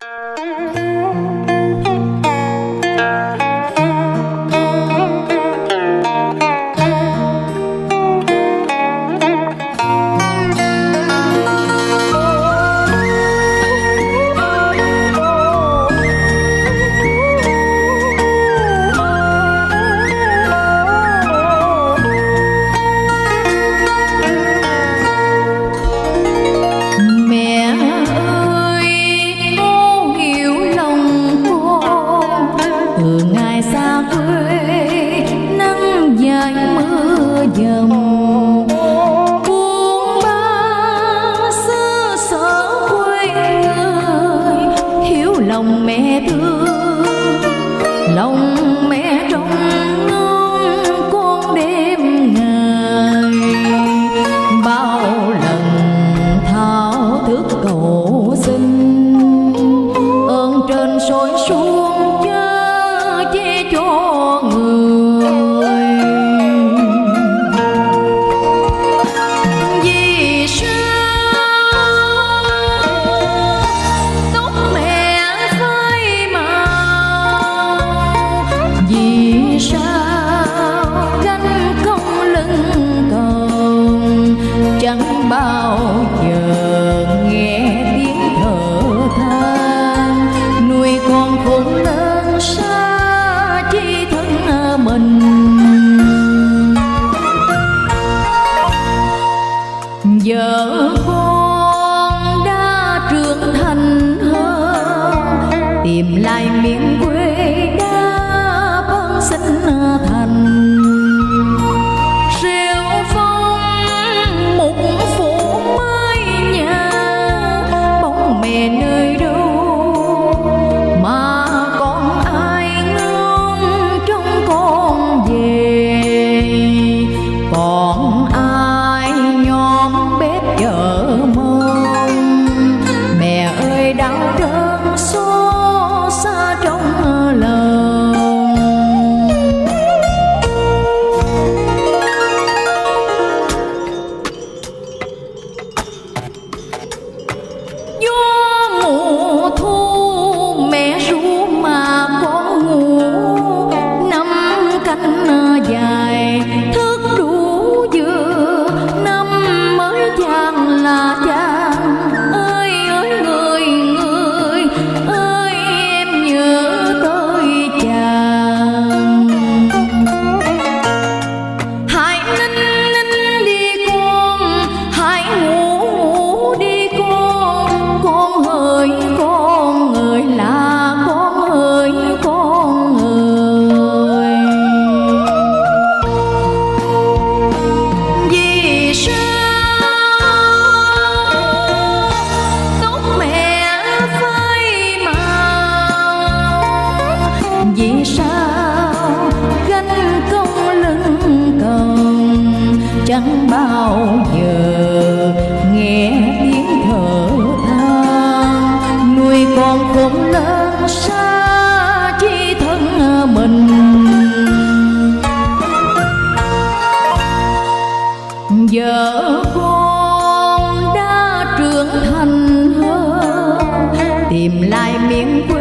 Lòng mẹ thương, lòng mẹ trông ngóng con đêm ngày. Bao lần thao thức cầu xin, ơn trên soi xuống chớ che cho người. Vì sao tóc mẹ phai màu, vì sao gánh công lưng còn chẳng bao giờ nghe tiếng thở than. Nuôi con khôn lớn xa chi thân mình, giờ con đã trưởng thành hơn, tìm lại miền quê đã bâng sinh thành. Rêu phong mục phủ mái nhà, bóng mẹ nơi đâu mà còn ai ngóng trông con về. Còn ai nhóm bếp chợ mong, mẹ ơi đau đớn xót xa trong lòng. Gió mùa thu mẹ ru mà con ngủ, năm canh dài thức đủ vừa, năm mới chàng là chàng. Ơi ơi người người ơi, em nhớ tới chàng. Hãy ninh ninh đi con, hãy ngủ ngủ đi con. Con ơi là con ơi con ơi. Vì sao tóc mẹ phai màu, vì sao gánh công lưng còn chẳng bao giờ nghe tiếng thở than. Nuôi con khôn lớn xa chi thân mình, giờ con đã trưởng thành hơn, tìm lại miền